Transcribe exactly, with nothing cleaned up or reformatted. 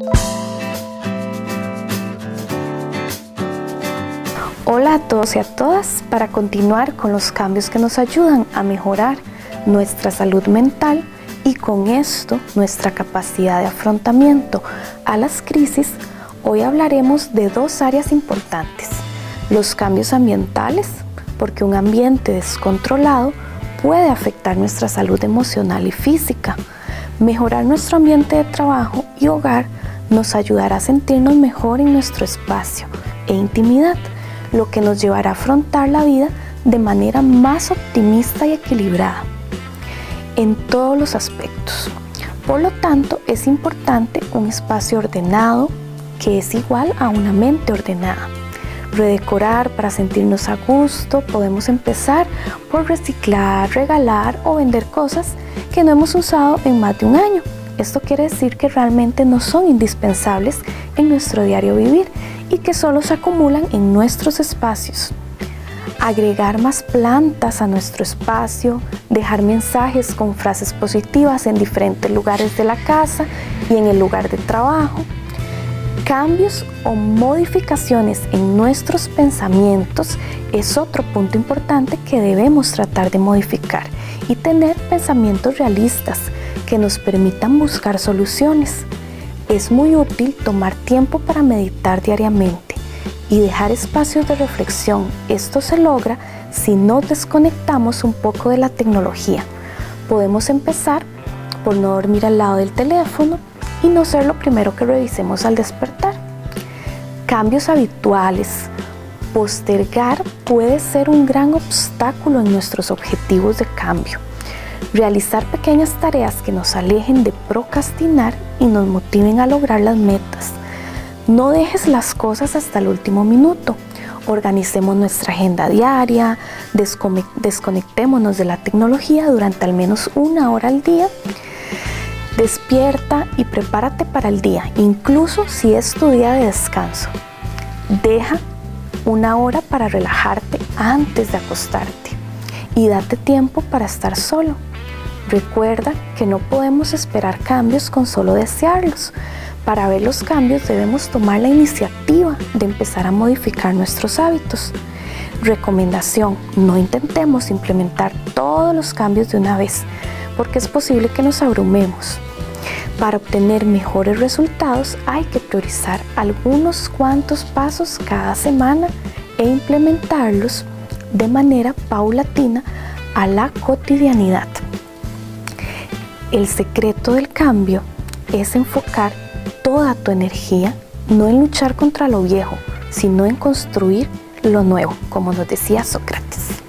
Hola a todos y a todas, para continuar con los cambios que nos ayudan a mejorar nuestra salud mental y con esto nuestra capacidad de afrontamiento a las crisis, hoy hablaremos de dos áreas importantes: los cambios ambientales, porque un ambiente descontrolado puede afectar nuestra salud emocional y física. Mejorar nuestro ambiente de trabajo y hogar nos ayudará a sentirnos mejor en nuestro espacio e intimidad, lo que nos llevará a afrontar la vida de manera más optimista y equilibrada en todos los aspectos. Por lo tanto, es importante un espacio ordenado, que es igual a una mente ordenada. Redecorar para sentirnos a gusto. Podemos empezar por reciclar, regalar o vender cosas que no hemos usado en más de un año. Esto quiere decir que realmente no son indispensables en nuestro diario vivir y que solo se acumulan en nuestros espacios. Agregar más plantas a nuestro espacio, dejar mensajes con frases positivas en diferentes lugares de la casa y en el lugar de trabajo. Cambios o modificaciones en nuestros pensamientos es otro punto importante que debemos tratar de modificar, y tener pensamientos realistas que nos permitan buscar soluciones. Es muy útil tomar tiempo para meditar diariamente y dejar espacios de reflexión. Esto se logra si nos desconectamos un poco de la tecnología. Podemos empezar por no dormir al lado del teléfono y no ser lo primero que revisemos al despertar. Cambios habituales. Postergar puede ser un gran obstáculo en nuestros objetivos de cambio. Realizar pequeñas tareas que nos alejen de procrastinar y nos motiven a lograr las metas. No dejes las cosas hasta el último minuto. Organicemos nuestra agenda diaria, desconectémonos de la tecnología durante al menos una hora al día. Despierta y prepárate para el día, incluso si es tu día de descanso. Deja una hora para relajarte antes de acostarte y date tiempo para estar solo. Recuerda que no podemos esperar cambios con solo desearlos. Para ver los cambios debemos tomar la iniciativa de empezar a modificar nuestros hábitos. Recomendación: no intentemos implementar todos los cambios de una vez, porque es posible que nos abrumemos. Para obtener mejores resultados hay que priorizar algunos cuantos pasos cada semana e implementarlos de manera paulatina a la cotidianidad. El secreto del cambio es enfocar toda tu energía no en luchar contra lo viejo, sino en construir lo nuevo, como nos decía Sócrates.